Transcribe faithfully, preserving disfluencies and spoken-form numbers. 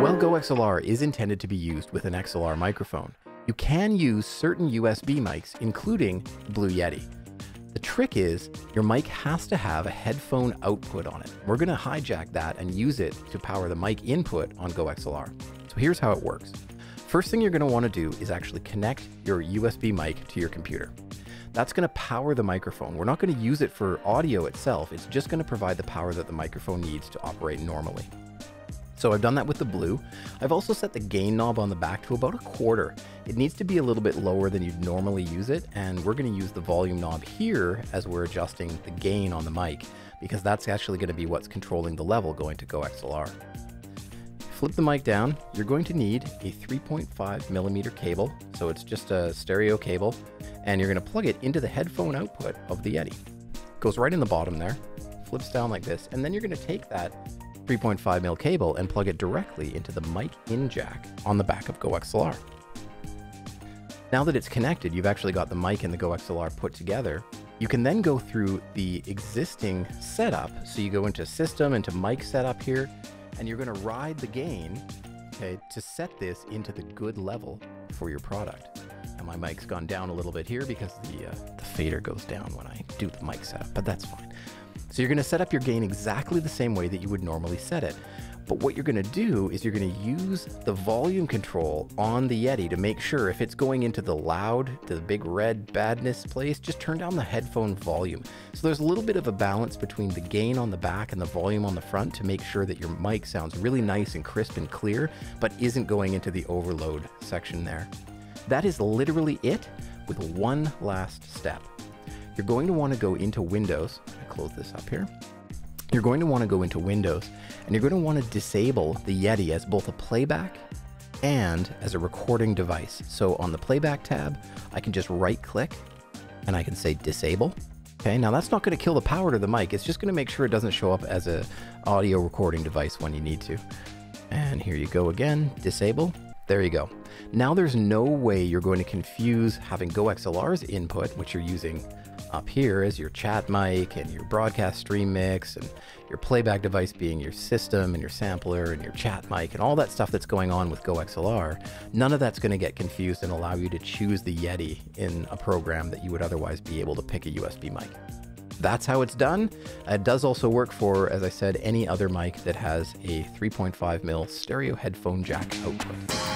While GoXLR is intended to be used with an X L R microphone, you can use certain U S B mics, including Blue Yeti. The trick is your mic has to have a headphone output on it. We're going to hijack that and use it to power the mic input on GoXLR. So here's how it works. First thing you're going to want to do is actually connect your U S B mic to your computer. That's going to power the microphone. We're not going to use it for audio itself. It's just going to provide the power that the microphone needs to operate normally. So I've done that with the Blue. I've also set the gain knob on the back to about a quarter. It needs to be a little bit lower than you'd normally use it, and we're going to use the volume knob here as we're adjusting the gain on the mic, because that's actually going to be what's controlling the level going to GoXLR. Flip the mic down. You're going to need a three point five millimeter cable, so it's just a stereo cable, and you're going to plug it into the headphone output of the Yeti. Goes right in the bottom there, flips down like this, and then you're going to take that three point five mil cable and plug it directly into the mic in jack on the back of GoXLR. Now that it's connected, you've actually got the mic and the GoXLR put together. You can then go through the existing setup. So you go into system, into mic setup here, and you're going to ride the gain, okay, to set this into the good level for your product. And my mic's gone down a little bit here because the, uh, the fader goes down when I do the mic setup, but that's fine. So you're going to set up your gain exactly the same way that you would normally set it. But what you're going to do is you're going to use the volume control on the Yeti to make sure if it's going into the loud, to the big red badness place, just turn down the headphone volume. So there's a little bit of a balance between the gain on the back and the volume on the front to make sure that your mic sounds really nice and crisp and clear, but isn't going into the overload section there. That is literally it, with one last step. You're going to want to go into Windows. I close this up here. You're going to want to go into Windows, and you're going to want to disable the Yeti as both a playback and as a recording device. So on the playback tab, I can just right click and I can say disable. Okay, now that's not going to kill the power to the mic. It's just going to make sure it doesn't show up as an audio recording device when you need to. And here you go again, disable. There you go. Now there's no way you're going to confuse having GoXLR's input, which you're using up here as your chat mic and your broadcast stream mix, and your playback device being your system and your sampler and your chat mic and all that stuff that's going on with GoXLR. None of that's going to get confused and allow you to choose the Yeti in a program that you would otherwise be able to pick a U S B mic. That's how it's done. It does also work for, as I said, any other mic that has a three point five mil stereo headphone jack output.